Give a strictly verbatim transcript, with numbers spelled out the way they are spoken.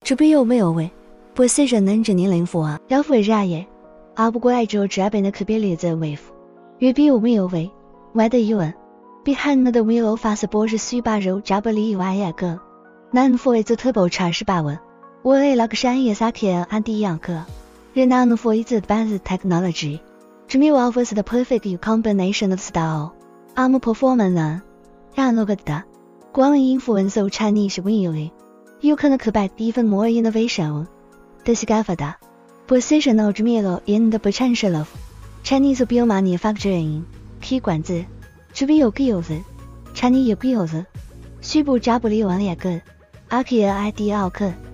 这边有没有为？不是人能证明灵符啊，要为啥耶？啊不过爱之后这边的可别例子为符，越比有没有为？外的疑问，比汉那的为了发射波是水把肉加不里外一个，南符为则特别差十八问，我为那个山野撒开按第一样个，人南符为则版是 technology， 这没有 offers the perfect combination of style， I'm performance， 然后个的，光音符文搜产你是为有的。有可能可把 even more innovation 的是干法的 positional 之面了 in the potential of Chinese manufacturing 可以管子这边有个有子 Chinese 有个有子虚部扎不离完两个阿克 idea 奥克